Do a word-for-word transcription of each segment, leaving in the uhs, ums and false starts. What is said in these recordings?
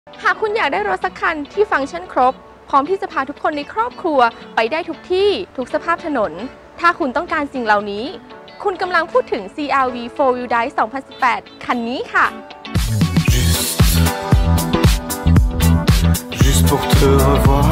หากคุณอยากได้รถสักคันที่ฟังก์ชันครบพร้อมที่จะพาทุกคนในครอบครัวไปได้ทุกที่ทุกสภาพถนนถ้าคุณต้องการสิ่งเหล่านี้คุณกำลังพูดถึง ซี อาร์ วี โฟร์ Wheel Drive สองพันสิบแปด คันนี้ค่ะ Juste pour te revoir,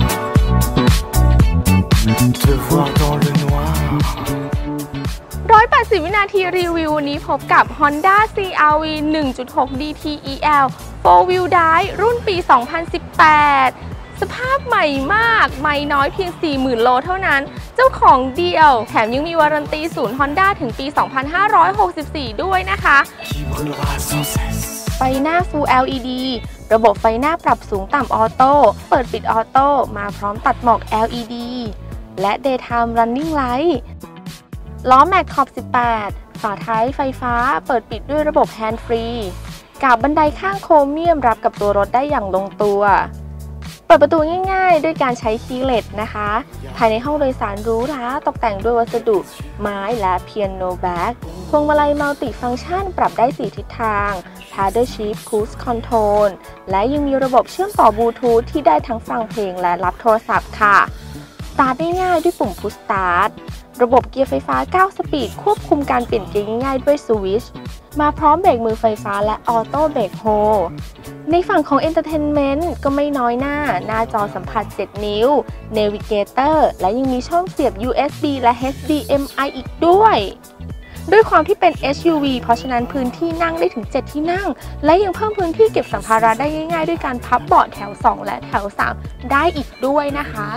te voir dans le noir. หนึ่งร้อยแปดสิบ วินาทีรีวิววันนี้พบกับ Honda ซี อาร์ วี หนึ่งจุดหก ดี ที อี แอล โฟร์ Wheel Drive รุ่นปี สองพันสิบแปด สภาพใหม่มากไม่น้อยเพียง สี่หมื่น โลเท่านั้นเจ้าของเดียวแถมยังมีวารันตีศูนย์ Honda ถึงปี สองพันห้าร้อยหกสิบสี่ ด้วยนะคะไฟหน้า Full แอล อี ดี ระบบไฟหน้าปรับสูงต่ำออโต้เปิดปิดออโต้มาพร้อมตัดหมอก แอล อี ดี และ Daytime Running Light ล้อแม็กขอบ สิบแปด ฝาท้ายไฟฟ้าเปิดปิดด้วยระบบ Hands Free กาบบันไดข้างโครเมียมรับกับตัวรถได้อย่างลงตัวเปิดประตูง่ายๆด้วยการใช้คีย์เลสนะคะภายในห้องโดยสารหรูหราตกแต่งด้วยวัสดุไม้และเปียโนแบ็กพวงมาลัยมัลติฟังก์ชันปรับได้สี่ทิศทาง Paddle Shift Cruise Control และยังมีระบบเชื่อมต่อบลูทูธที่ได้ทั้งฟังเพลงและรับโทรศัพท์ค่ะสตาร์ทได้ง่ายด้วยปุ่ม Push Start ระบบเกียร์ไฟฟ้าเก้าสปีดควบคุมการเปลี่ยนเกียร์ง่ายๆด้วยสวิตช์มาพร้อมเบรกมือไฟฟ้าและออโต้เบรกโฮในฝั่งของ Entertainment ก็ไม่น้อยหน้าหน้าจอสัมผัสเจ็ดนิ้ว Navigator และยังมีช่องเสียบ ยู เอส บี และ เอช ดี เอ็ม ไอ อีกด้วยด้วยความที่เป็น เอส ยู วี เพราะฉะนั้นพื้นที่นั่งได้ถึงเจ็ดที่นั่งและยังเพิ่มพื้นที่เก็บสัมภาระได้ง่ายๆด้วยการพับเบาะแถวสองและแถวสามได้อีกด้วยนะคะ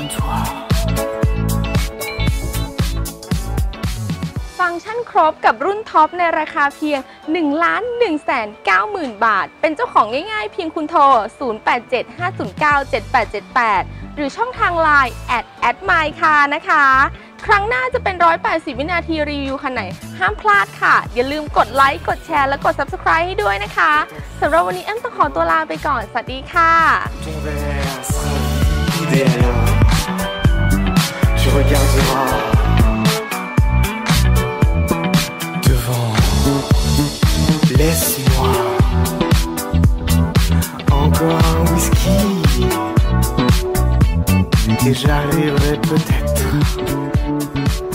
ฟังก์ชันครบกับรุ่นท็อปในราคาเพียง หนึ่งล้าน หนึ่งแสนเก้าหมื่น บาทเป็นเจ้าของง่ายๆเพียงคุณโทร ศูนย์ แปด เจ็ด ห้า ศูนย์ เก้า เจ็ด แปด เจ็ด แปด หรือช่องทาง ไลน์ แอท แอท ไมค์ คาร์ นะคะ ครั้งหน้าจะเป็น หนึ่งร้อยแปดสิบ วินาทีรีวิวคันไหนห้ามพลาดค่ะอย่าลืมกดไลค์กดแชร์และกด ซับสไครบ์ ให้ด้วยนะคะสำหรับวันนี้เอ็มต้องขอตัวลาไปก่อนสวัสดีค่ะ Laisse-moi encore un whisky et j'arriverai peut-être